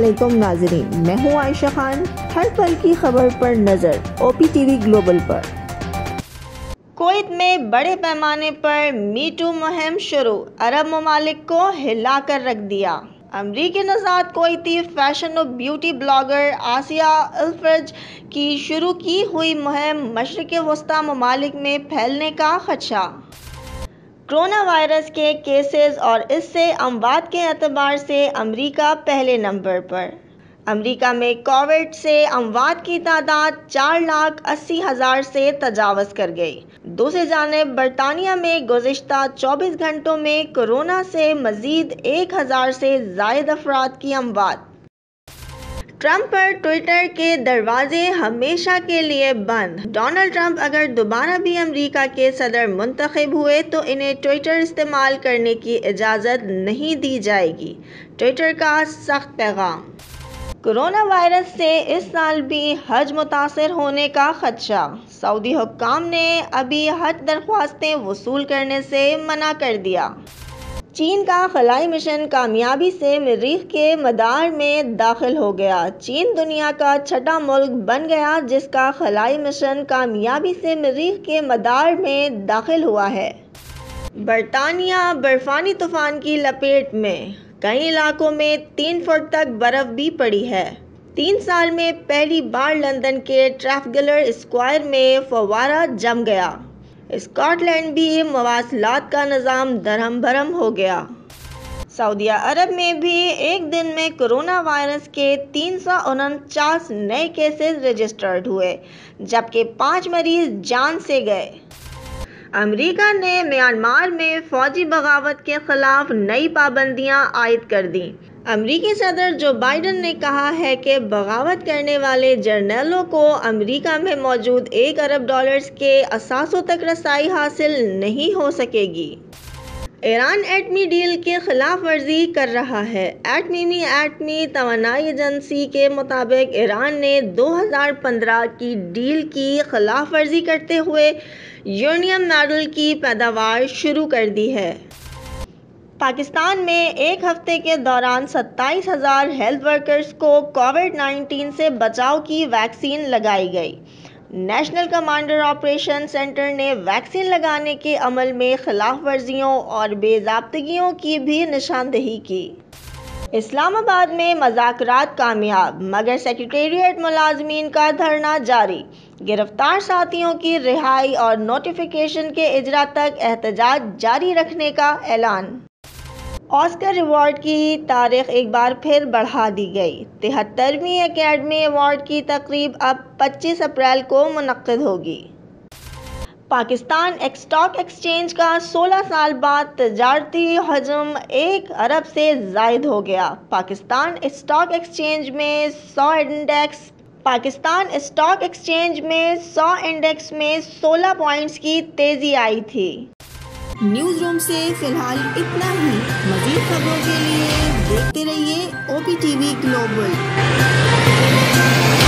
علیکم ناظرین، میں ہوں عائشہ خان۔ ہر پل کی خبر پر نظر OPTV گلوبل پر۔ کویت میں بڑے پیمانے پر می ٹو مہم شروع، عرب ممالک کو ہلا کر رکھ دیا۔ امریکی نژاد کویتی فیشن و بیوٹی بلاگر آسیہ الفرج کی شروع کی ہوئی مہم مشرق وسطی ممالک میں پھیلنے کا خدشہ۔ کرونا وائرس کے کیسز اور اس سے اموات کے اعتبار سے امریکہ پہلے نمبر پر۔ امریکہ میں کووڈ سے اموات کی تعداد 4,80,000 سے تجاوز کر گئی۔ دوسری جانب برطانیہ میں گزشتہ 24 گھنٹوں میں کورونا سے مزید 1,000 سے زائد افراد کی اموات۔ ٹرمپ پر ٹوئٹر کے دروازے ہمیشہ کے لیے بند۔ ڈونلڈ ٹرمپ اگر دوبارہ بھی امریکہ کے صدر منتخب ہوئے تو انہیں ٹوئٹر استعمال کرنے کی اجازت نہیں دی جائے گی۔ ٹوئٹر کا سخت پیغام۔ کورونا وائرس سے اس سال بھی حج متاثر ہونے کا خدشہ۔ سعودی حکام نے ابھی حج درخواستیں وصول کرنے سے منع کر دیا۔ چین کا خلائی مشن کامیابی سے مریخ کے مدار میں داخل ہو گیا۔ چین دنیا کا چھٹا ملک بن گیا جس کا خلائی مشن کامیابی سے مریخ کے مدار میں داخل ہوا ہے۔ برطانیہ برفانی طوفان کی لپیٹ میں، کئی علاقوں میں 3 فٹ تک برف بھی پڑی ہے۔ 3 سال میں پہلی بار لندن کے ٹریفالگر اسکوائر میں فوارہ جم گیا۔ اسکاٹ لینڈ بھی مواصلات کا نظام درہم بھرم ہو گیا۔ سعودی عرب میں بھی ایک دن میں کورونا وائرس کے 349 نئے کیسز رجسٹرڈ ہوئے جبکہ 5 مریض جان سے گئے۔ امریکہ نے میانمار میں فوجی بغاوت کے خلاف نئی پابندیاں عائد کر دیں۔ امریکی صدر جو بائیڈن نے کہا ہے کہ بغاوت کرنے والے جرنیلوں کو امریکہ میں موجود $1 ارب کے اثاثوں تک رسائی حاصل نہیں ہو سکے گی۔ ایران ایٹمی ڈیل کی خلاف ورزی کر رہا ہے۔ ایٹمی توانائی ایجنسی کے مطابق ایران نے 2015 کی ڈیل کی خلاف ورزی کرتے ہوئے یورینیم میٹل کی پیداوار شروع کر دی ہے۔ پاکستان میں ایک ہفتے کے دوران 27,000 ہیلتھ ورکرز کو کووڈ-19 سے بچاؤ کی ویکسین لگائی گئی۔ نیشنل کمانڈر آپریشن سینٹر نے ویکسین لگانے کے عمل میں خلاف ورزیوں اور بے ضابطگیوں کی بھی نشاندہی کی۔ اسلام آباد میں مذاکرات کامیاب مگر سکریٹریٹ ملازمین کا دھرنا جاری۔ گرفتار ساتھیوں کی رہائی اور نوٹیفکیشن کے اجرا تک احتجاج جاری رکھنے کا اعلان۔ آسکر ایوارڈ کی تاریخ ایک بار پھر بڑھا دی گئی۔ 73ویں اکیڈمی ایوارڈ کی تقریب اب 25 اپریل کو منعقد ہوگی۔ پاکستان اسٹاک ایکسچینج کا 16 سال بعد تجارتی حجم 1 ارب سے زائد ہو گیا۔ پاکستان اسٹاک ایکسچینج میں 100 انڈیکس میں 16 پوائنٹس کی تیزی آئی تھی۔ نیوز روم سے فی الحال اتنا ہی۔ مزید خبروں کے لیے دیکھتے رہیے OPTV گلوبل۔